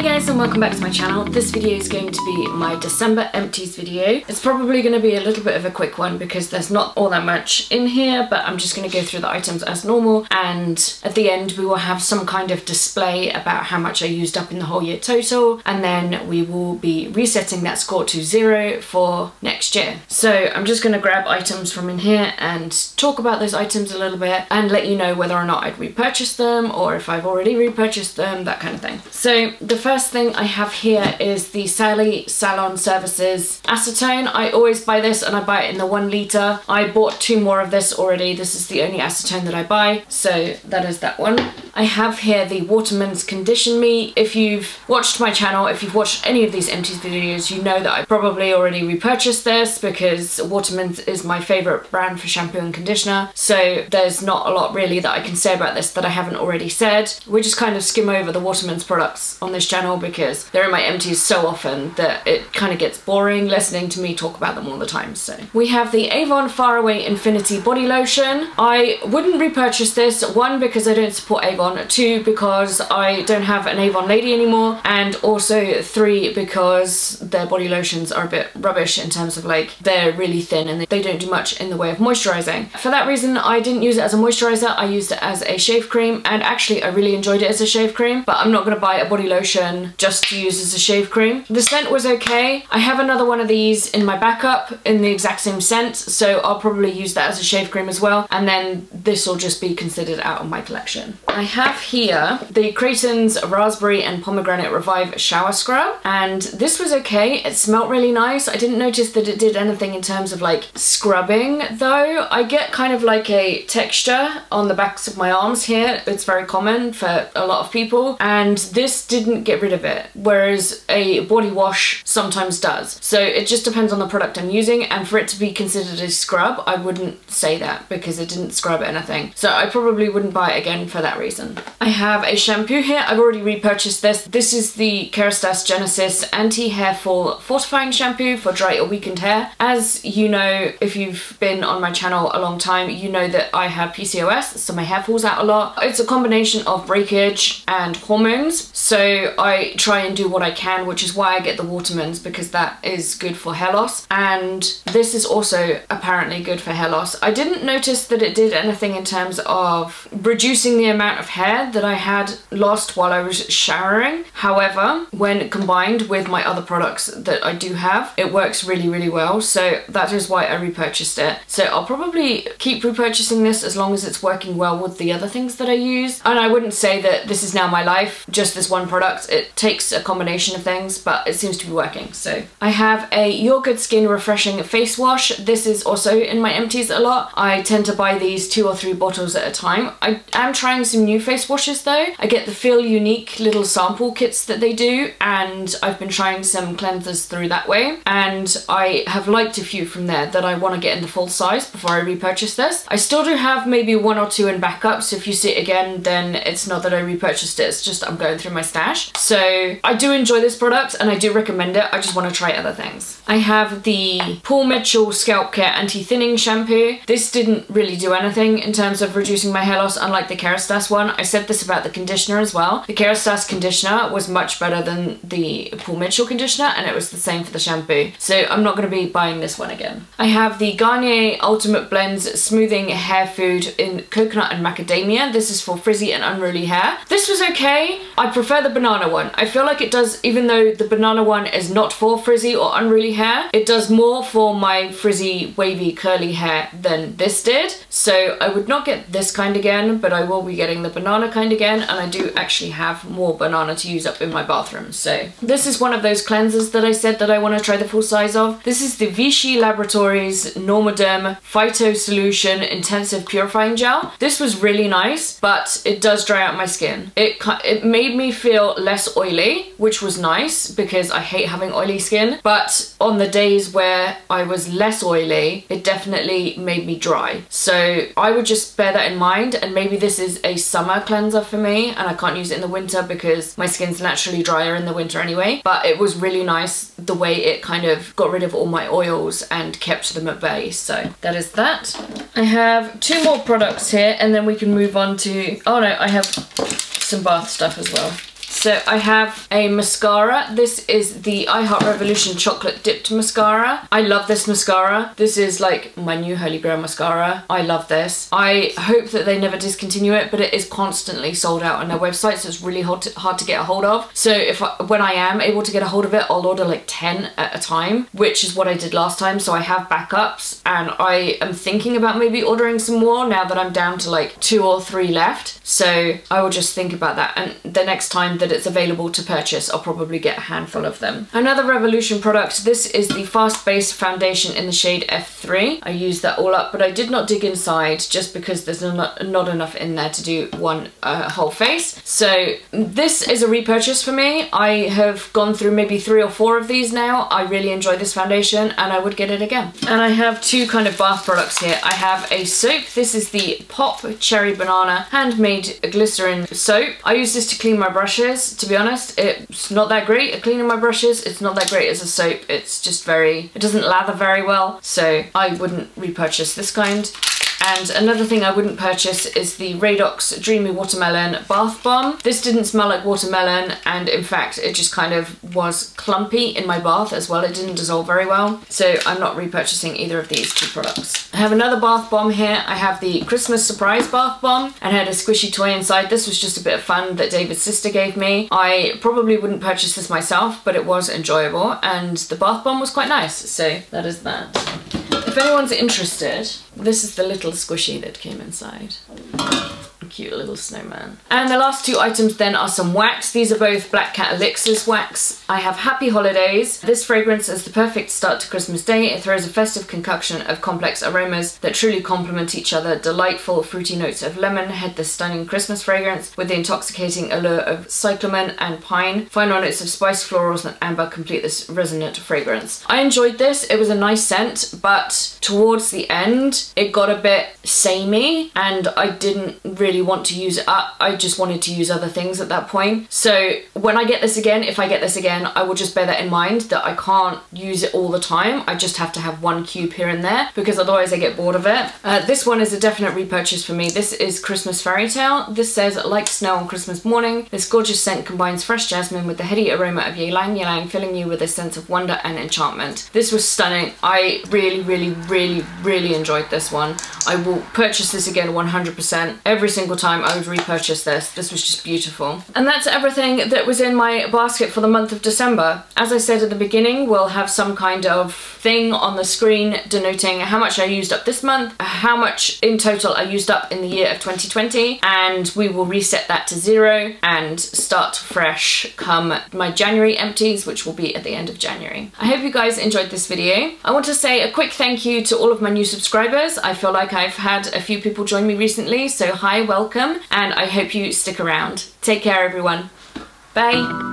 guys and welcome back to my channel. This video is going to be my December empties video. It's probably going to be a little bit of a quick one because there's not all that much in here, but I'm just going to go through the items as normal, and at the end we will have some kind of display about how much I used up in the whole year total, and then we will be resetting that score to 0 for next year. So I'm just going to grab items from in here and talk about those items a little bit and let you know whether or not I'd repurchase them or if I've already repurchased them, that kind of thing. So the first thing I have here is the Sally Salon Services acetone. I always buy this and I buy it in the 1 litre. I bought 2 more of this already. This is the only acetone that I buy, so that is that one. I have here the Waterman's Condition Me. If you've watched my channel, if you've watched any of these empties videos, you know that I probably already repurchased this because Waterman's is my favourite brand for shampoo and conditioner, so there's not a lot really that I can say about this that I haven't already said. We just kind of skim over the Waterman's products on this channel because they're in my empties so often that it kind of gets boring listening to me talk about them all the time. So we have the Avon Faraway Infinity Body Lotion. I wouldn't repurchase this, 1 because I don't support Avon, 2 because I don't have an Avon lady anymore, and also 3 because their body lotions are a bit rubbish in terms of like they're really thin and they don't do much in the way of moisturising. For that reason I didn't use it as a moisturiser, I used it as a shave cream, and actually I really enjoyed it as a shave cream, but I'm not going to buy a body lotion just to use as a shave cream. The scent was okay. I have another one of these in my backup in the exact same scent, so I'll probably use that as a shave cream as well, and then this will just be considered out of my collection. I have here the Creighton's Raspberry and Pomegranate Revive Shower Scrub, and this was okay. It smelled really nice. I didn't notice that it did anything in terms of like scrubbing though. I get kind of like a texture on the backs of my arms here. It's very common for a lot of people, and this didn't get rid of it, whereas a body wash sometimes does. So it just depends on the product I'm using, and for it to be considered a scrub, I wouldn't say that because it didn't scrub anything. So I probably wouldn't buy it again for that reason. I have a shampoo here. I've already repurchased this. This is the Kerastase Genesis Anti-Hair Fall Fortifying Shampoo for dry or weakened hair. As you know, if you've been on my channel a long time, you know that I have PCOS, so my hair falls out a lot. It's a combination of breakage and hormones, so I try and do what I can, which is why I get the Waterman's, because that is good for hair loss, and this is also apparently good for hair loss. I didn't notice that it did anything in terms of reducing the amount of hair that I had lost while I was showering. However, when combined with my other products that I do have, it works really, really well, so that is why I repurchased it. So I'll probably keep repurchasing this as long as it's working well with the other things that I use, and I wouldn't say that this is now my life, just this one product. It takes a combination of things, but it seems to be working. So I have a Your Good Skin Refreshing Face Wash. This is also in my empties a lot. I tend to buy these 2 or 3 bottles at a time. I am trying some new face washes though. I get the Feel Unique little sample kits that they do, and I've been trying some cleansers through that way, and I have liked a few from there that I want to get in the full size before I repurchase this. I still do have maybe 1 or 2 in backup, so if you see it again, then it's not that I repurchased it, it's just I'm going through my stash. So I do enjoy this product and I do recommend it. I just want to try other things. I have the Paul Mitchell Scalp Care Anti-Thinning Shampoo. This didn't really do anything in terms of reducing my hair loss, unlike the Kerastase one. I said this about the conditioner as well. The Kerastase conditioner was much better than the Paul Mitchell conditioner, and it was the same for the shampoo. So I'm not going to be buying this one again. I have the Garnier Ultimate Blends Smoothing Hair Food in Coconut and Macadamia. This is for frizzy and unruly hair. This was okay. I prefer the banana one. I feel like it does, even though the banana one is not for frizzy or unruly hair, it does more for my frizzy, wavy, curly hair than this did. So I would not get this kind again, but I will be getting the banana kind again, and I do actually have more banana to use up in my bathroom. So this is one of those cleansers that I said that I want to try the full size of. This is the Vichy Laboratories Normoderm Phyto Solution Intensive Purifying Gel. This was really nice, but it does dry out my skin. It made me feel less oily, which was nice because I hate having oily skin, but on the days where I was less oily, it definitely made me dry. So I would just bear that in mind, and maybe this is a summer cleanser for me and I can't use it in the winter because my skin's naturally drier in the winter anyway, but it was really nice the way it kind of got rid of all my oils and kept them at bay. So that is that. I have 2 more products here and then we can move on to, oh no, I have some bath stuff as well. So I have a mascara. This is the I Heart Revolution Chocolate Dipped Mascara. I love this mascara. This is like my new Holy Grail mascara. I love this. I hope that they never discontinue it, but it is constantly sold out on their website, so it's really hard to get a hold of. So when I am able to get a hold of it, I'll order like 10 at a time, which is what I did last time. So I have backups, and I am thinking about maybe ordering some more now that I'm down to like 2 or 3 left. So I will just think about that, and the next time that it's available to purchase, I'll probably get a handful of them. Another Revolution product, this is the Fast Base Foundation in the shade F3. I used that all up, but I did not dig inside just because there's not enough in there to do one whole face. So this is a repurchase for me. I have gone through maybe 3 or 4 of these now. I really enjoy this foundation and I would get it again. And I have 2 kind of bath products here. I have a soap. This is the Pop Cherry Banana Handmade Glycerin Soap. I use this to clean my brushes. To be honest, it's not that great at cleaning my brushes. It's not that great as a soap. It's just it doesn't lather very well. So I wouldn't repurchase this kind. And another thing I wouldn't purchase is the Radox Dreamy Watermelon Bath Bomb. This didn't smell like watermelon, and in fact it just kind of was clumpy in my bath as well. It didn't dissolve very well, so I'm not repurchasing either of these 2 products. I have another bath bomb here. I have the Christmas Surprise Bath Bomb, and it had a squishy toy inside. This was just a bit of fun that David's sister gave me. I probably wouldn't purchase this myself, but it was enjoyable, and the bath bomb was quite nice, so that is that. If anyone's interested, this is the little squishy that came inside. Cute little snowman. And the last 2 items then are some wax. These are both Black Cat Elixirs wax. I have Happy Holidays. This fragrance is the perfect start to Christmas Day. It throws a festive concoction of complex aromas that truly complement each other. Delightful fruity notes of lemon head the stunning Christmas fragrance with the intoxicating allure of cyclamen and pine. Final notes of spice, florals and amber complete this resonant fragrance. I enjoyed this. It was a nice scent, but towards the end it got a bit samey and I didn't really want to use it up. I just wanted to use other things at that point. So when I get this again, if I get this again, I will just bear that in mind, that I can't use it all the time. I just have to have 1 cube here and there, because otherwise I get bored of it. This one is a definite repurchase for me. This is Christmas Fairy Tale. This says, like snow on Christmas morning, this gorgeous scent combines fresh jasmine with the heady aroma of ylang ylang, filling you with a sense of wonder and enchantment. This was stunning. I really enjoyed this one. I will purchase this again 100%. Every single time I would repurchase this. This was just beautiful. And that's everything that was in my basket for the month of December. As I said at the beginning, we'll have some kind of thing on the screen denoting how much I used up this month, how much in total I used up in the year of 2020, and we will reset that to 0 and start fresh come my January empties, which will be at the end of January. I hope you guys enjoyed this video. I want to say a quick thank you to all of my new subscribers. I feel like I've had a few people join me recently, so hi, welcome, and I hope you stick around. Take care, everyone. Bye.